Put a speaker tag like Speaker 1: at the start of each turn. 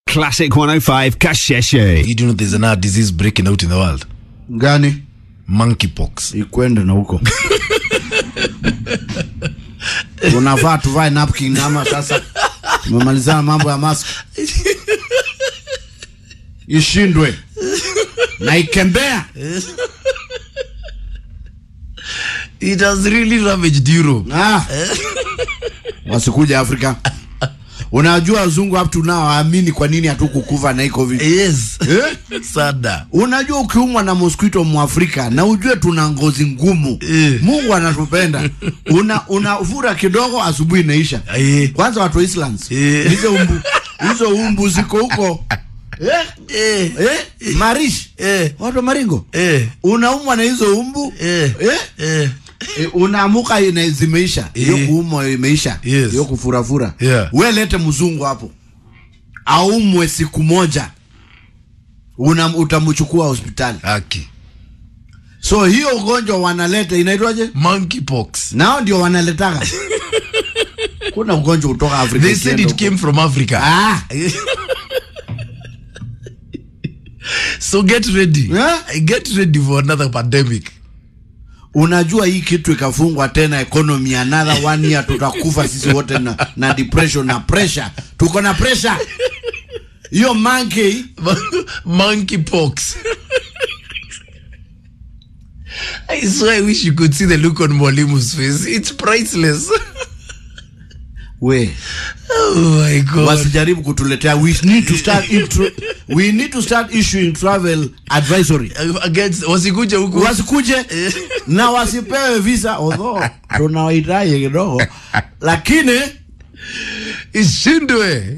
Speaker 1: Classic 105 Kasheshe.
Speaker 2: You do know there's another disease breaking out in the world?
Speaker 3: Gani?
Speaker 2: Monkeypox.
Speaker 3: Ikwende na huko. Unavaa tuvae napkin ama sasa. Tumemalizana mambo ya mask. Ishindwe. Na ikembea.
Speaker 2: It has really ravaged Europe.
Speaker 3: Wasikuja Afrika. Unajua wazungu up to now waamini kwa nini hatukukufa na hii COVID.
Speaker 2: Yes. Sada.
Speaker 3: Unajua ukiumwa na mosquito Mwafrika na ujue tuna ngozi ngumu. Mungu anatupenda. Unavura kidogo asubuhi inaisha. Kwanza watu wa Islands. Hizo umbu ziko huko. Marish. Watu Maringo. Unaumwa na hizo umbu. Unamuka zimeisha. Hiyo kuumwa imeisha. Hiyo kufurafura. Wewe lete mzungu hapo. Aumwe siku moja. Utamchukua hospitali.
Speaker 2: Haki.
Speaker 3: So hiyo ugonjwa wanaleta inaitwaje?
Speaker 2: Monkeypox.
Speaker 3: Nao ndio wanaletaka. Kuna ugonjwa kutoka Afrika.
Speaker 2: They said it came from Africa. So get ready. Get ready for another pandemic.
Speaker 3: Unajua hii kitu ikafungwa tena economy another 1 year tutakufa sisi wote na depression na pressure. Tuko na pressure. Hiyo
Speaker 2: monkeypox. I swear I wish you could see the look on Mwalimu's face. It's priceless. Oh my God.
Speaker 3: Wasijaribu kutuletea. We need to start issuing travel advisory.
Speaker 2: Against wasikuje huko.
Speaker 3: Wasikuje na wasipewe visa although tunawahitaji kidogo. Lakini
Speaker 2: Ishindwe.